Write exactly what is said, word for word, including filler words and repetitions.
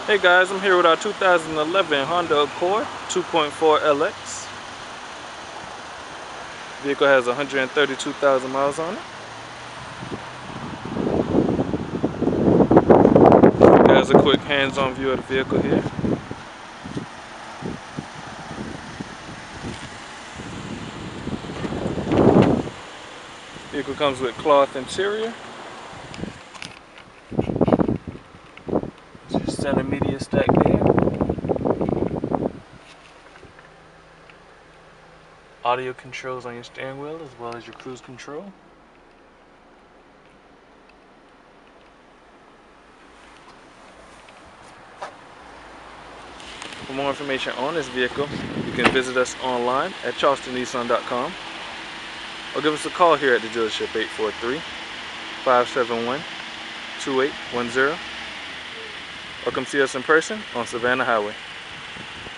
Hey guys, I'm here with our two thousand eleven Honda Accord two point four L X. Vehicle has one hundred thirty-two thousand miles on it. Here's a quick hands-on view of the vehicle here. Vehicle comes with cloth interior. Just center media stack there. Audio controls on your steering wheel as well as your cruise control. For more information on this vehicle, you can visit us online at charleston nissan dot com or give us a call here at the dealership eight four three, five seven one, two eight one zero or come see us in person on Savannah Highway.